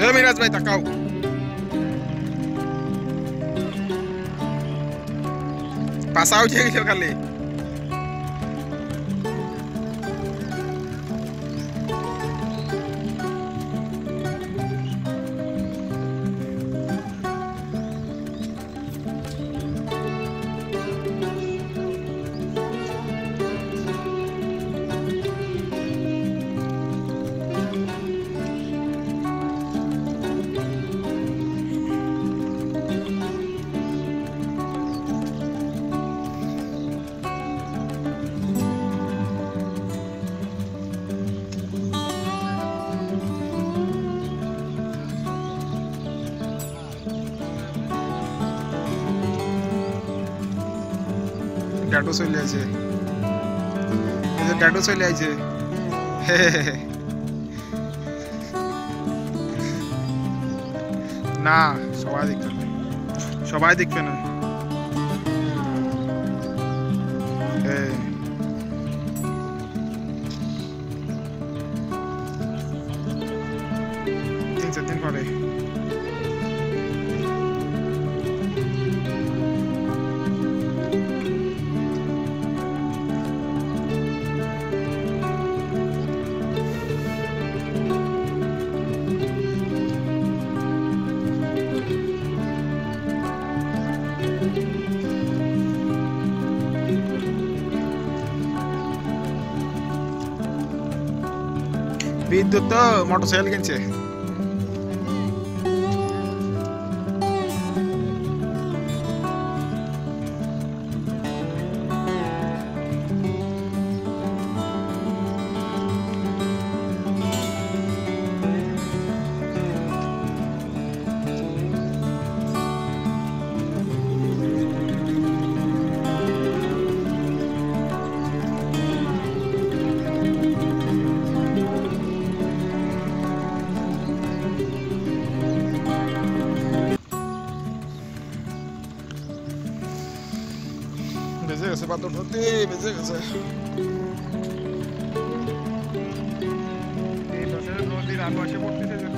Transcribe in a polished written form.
মিরাজ ভাই তাকাও। পাশা উঠে গেছে খালি। टैटू चले आइছে এই যে टैटू চলে আইছে না সবাই দেখবে না তিন চার দিন পরে বিদ্যুৎ তো মোটরসাইকেল কিনছে বেজে গেছে পাথর ধরতে বেজে গেছে এই বছরের নদীর আশপাশে পড়তেছে